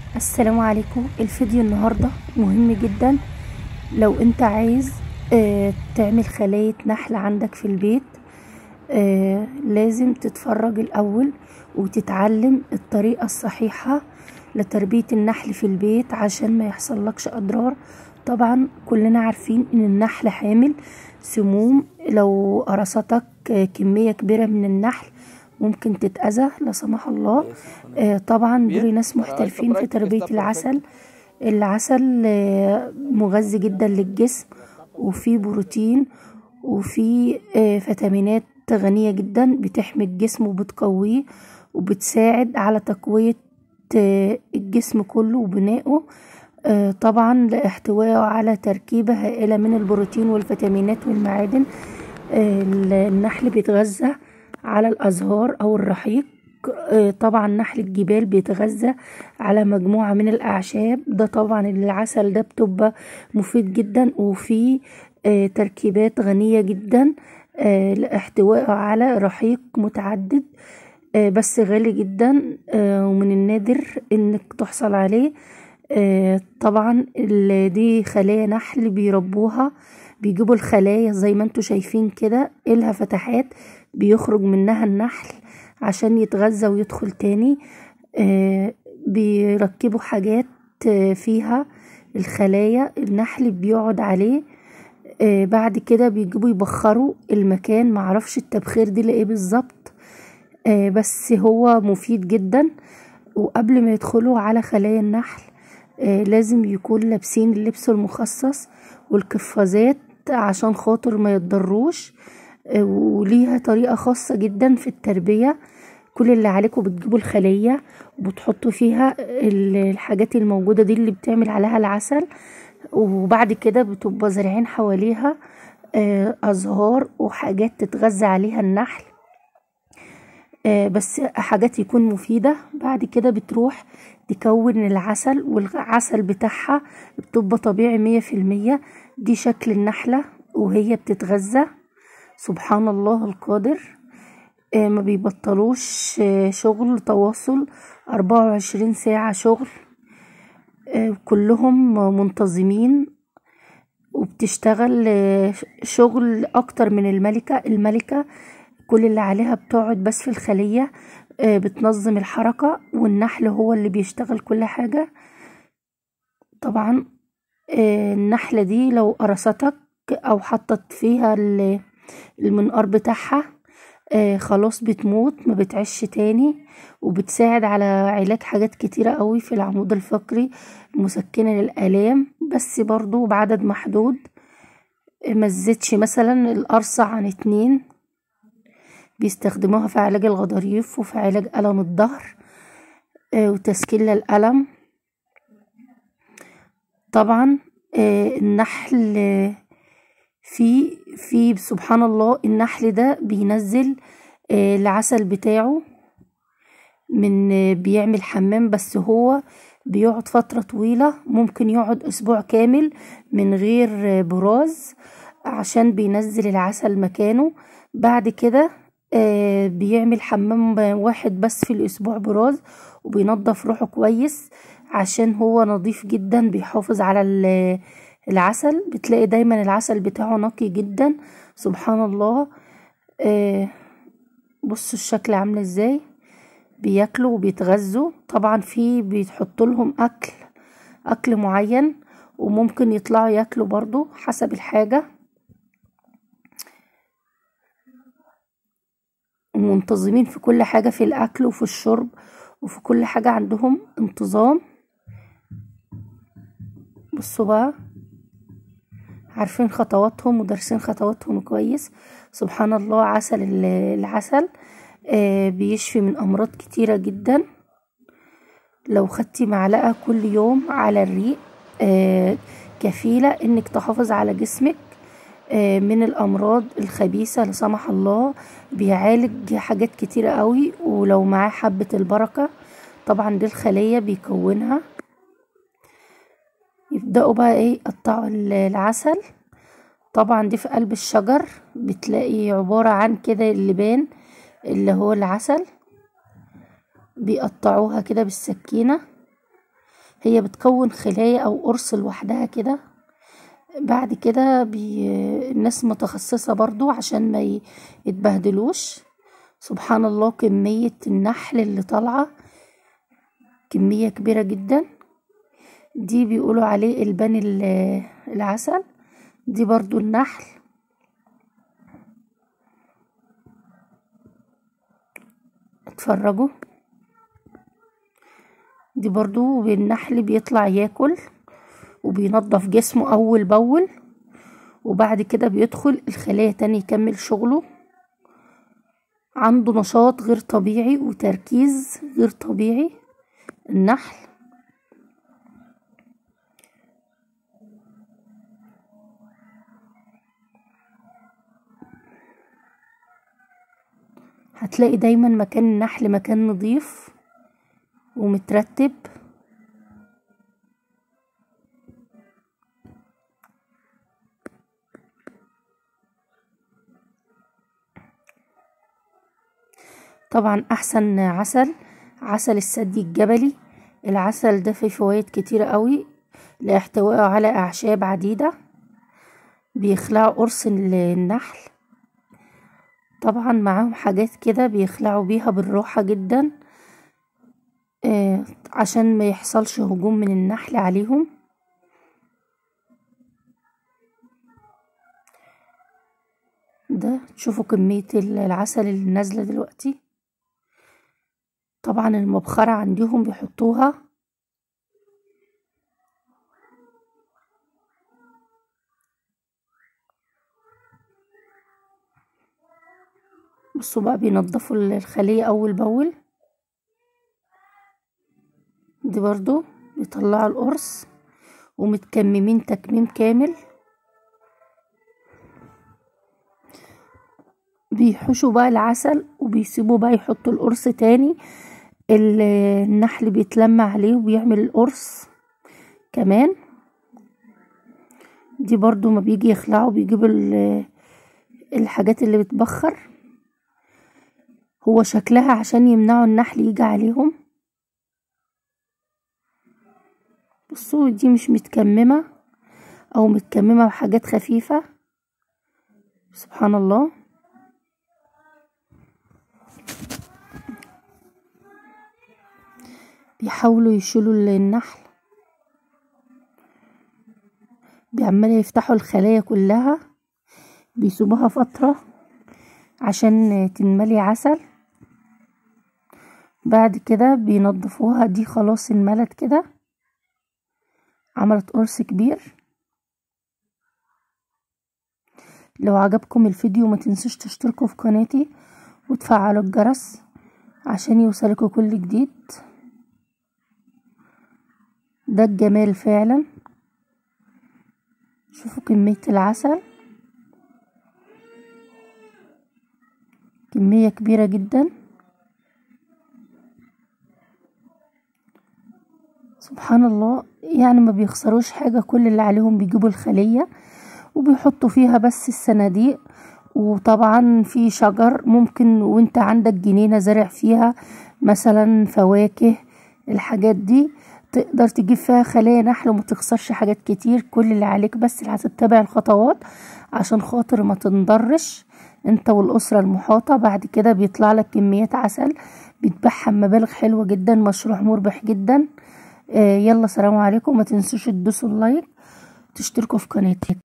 السلام عليكم. الفيديو النهاردة مهم جدا. لو انت عايز تعمل خلاية نحل عندك في البيت، لازم تتفرج الأول وتتعلم الطريقة الصحيحة لتربية النحل في البيت عشان ما يحصلكش أضرار. طبعا كلنا عارفين ان النحل حامل سموم، لو قرصتك كمية كبيرة من النحل ممكن تتأذى لا سمح الله. طبعا دول ناس محترفين في تربية العسل. العسل مغذي جدا للجسم، وفيه بروتين، وفيه فيتامينات غنية جدا بتحمي الجسم وبتقويه وبتساعد على تقوية الجسم كله وبنائه. طبعا لاحتوائه على تركيبة هائلة من البروتين والفيتامينات والمعادن. النحل بيتغذى على الأزهار أو الرحيق. طبعا نحل الجبال بيتغذى على مجموعة من الأعشاب. ده طبعا العسل ده بتبقى مفيد جدا، وفيه تركيبات غنية جدا لاحتوائه على رحيق متعدد، بس غالي جدا ومن النادر انك تحصل عليه. طبعا دي خلايا نحل بيربوها، بيجيبوا الخلايا زي ما انتوا شايفين كده، إلها فتحات بيخرج منها النحل عشان يتغذى ويدخل تاني. بيركبوا حاجات فيها الخلايا النحل بيقعد عليه. بعد كده بيجيبوا يبخروا المكان، معرفش التبخير دي لايه بالظبط، بس هو مفيد جدا. وقبل ما يدخلوا على خلايا النحل لازم يكون لابسين اللبس المخصص والقفازات عشان خاطر ما يتضروش. وليها طريقة خاصة جدا في التربية. كل اللي عليكم بتجيبوا الخلية وبتحطوا فيها الحاجات الموجودة دي اللي بتعمل عليها العسل، وبعد كده بتبقى زارعين حواليها أزهار وحاجات تتغذى عليها النحل، بس حاجات يكون مفيدة. بعد كده بتروح تكون العسل، والعسل بتاعها بتبقى طبيعي 100%. دي شكل النحلة وهي بتتغذى. سبحان الله القادر. ما بيبطلوش شغل، تواصل 24 ساعة شغل. كلهم منتظمين وبتشتغل شغل أكتر من الملكة كل اللي عليها بتقعد بس في الخلية بتنظم الحركة، والنحل هو اللي بيشتغل كل حاجة. طبعا النحلة دي لو قرصتك أو حطت فيها المنقار بتاعها خلاص بتموت، ما بتعيش تاني. وبتساعد على علاج حاجات كتيرة قوي في العمود الفقري، مسكنة للآلام، بس برضو بعدد محدود. ما تزيدش مثلا القرصة عن 2. بيستخدموها في علاج الغضاريف وفي علاج ألم الظهر وتسكين للألم. طبعا النحل في سبحان الله النحل ده بينزل العسل بتاعه من بيعمل حمام، بس هو بيقعد فترة طويلة، ممكن يقعد أسبوع كامل من غير براز عشان بينزل العسل مكانه. بعد كده بيعمل حمام واحد بس في الأسبوع براز، وبينظف روحه كويس عشان هو نظيف جدا، بيحافظ على العسل. بتلاقي دايما العسل بتاعه نقي جدا. سبحان الله. بصوا الشكل عامل ازاي، بياكلوا وبيتغذوا. طبعا في بيتحط لهم اكل معين، وممكن يطلعوا ياكلوا برضو حسب الحاجة. منتظمين في كل حاجة، في الاكل وفي الشرب وفي كل حاجة عندهم انتظام. بصوا بقى، عارفين خطواتهم ودارسين خطواتهم كويس. سبحان الله. العسل بيشفي من أمراض كتيرة جدا. لو خدتي معلقة كل يوم على الريق كفيلة انك تحافظ على جسمك من الأمراض الخبيثة لا سمح الله. بيعالج حاجات كتيرة قوي. ولو معاه حبة البركة، طبعا دي الخلية بيكونها. يبدأوا بقى يقطعوا العسل. طبعا دي في قلب الشجر، بتلاقي عبارة عن كده اللبان اللي هو العسل. بيقطعوها كده بالسكينة هي بتكون خلايا او قرص لوحدها كده. بعد كده الناس متخصصة برضو عشان ما يتبهدلوش. سبحان الله، كمية النحل اللي طالعة كمية كبيرة جدا. دي بيقولوا عليه البان العسل. دي برضو النحل. اتفرجوا، دي برضو النحل بيطلع ياكل وبينظف جسمه اول باول، وبعد كده بيدخل الخلايا تاني يكمل شغله. عنده نشاط غير طبيعي وتركيز غير طبيعي النحل. هتلاقي دايما مكان النحل مكان نظيف ومترتب. طبعا احسن عسل الثدي الجبلي. العسل ده فيه فوائد كتيرة قوي لاحتوائه على اعشاب عديدة بيخلعوا قرص النحل. طبعا معاهم حاجات كده بيخلعوا بيها بالراحة جدا عشان ما يحصلش هجوم من النحل عليهم. ده تشوفوا كمية العسل اللي نازلة دلوقتي. طبعا المبخرة عندهم بيحطوها. بصوا بقى بينضفوا الخلية اول باول. دي برضو بيطلعوا القرص ومتكممين تكميم كامل. بيحشوا بقى العسل وبيسيبوا بقى يحطوا القرص تاني. النحل بيتلم عليه وبيعمل القرص كمان. دي برضو ما بيجي يخلعوا بيجيبوا الحاجات اللي بتبخر. هو شكلها عشان يمنعوا النحل يجي عليهم. بصوا دي مش متكممة او متكممة بحاجات خفيفة. سبحان الله. بيحاولوا يشيلوا النحل، بيعملوا يفتحوا الخلايا كلها، بيسيبوها فترة عشان تنملي عسل. بعد كده بينضفوها. دي خلاص انملت كده، عملت قرص كبير. لو عجبكم الفيديو ما تنسوش تشتركوا في قناتي وتفعلوا الجرس عشان يوصلكوا كل جديد. ده الجمال فعلا. شوفوا كمية العسل، كمية كبيرة جدا. سبحان الله، يعني ما بيخسروش حاجة. كل اللي عليهم بيجيبوا الخلية وبيحطوا فيها بس الصناديق. وطبعا في شجر ممكن وانت عندك جنينة زرع فيها مثلا فواكه، الحاجات دي تقدر تجيب فيها خلايا نحل وما تخسرش حاجات كتير. كل اللي عليك بس اللي هتتبع الخطوات عشان خاطر ما تنضرش انت والاسرة المحاطة. بعد كده بيطلع لك كميات عسل بتبيعها بمبالغ حلوة جدا. مشروع مربح جدا. يلا سلام عليكم. ما تنسوش تدوسوا اللايك، تشتركوا في قناتي.